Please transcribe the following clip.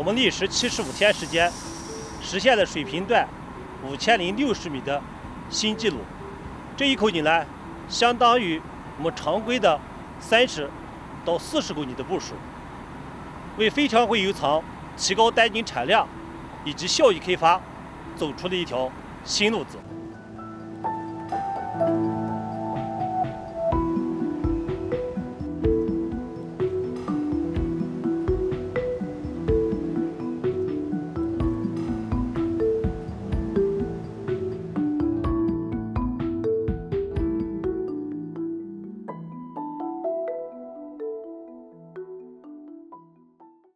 我们历时75天时间，实现了水平段5060米的新纪录。这一口井呢，相当于我们常规的30到40公里的步数，为非常规油藏提高单井产量以及效益开发走出了一条新路子。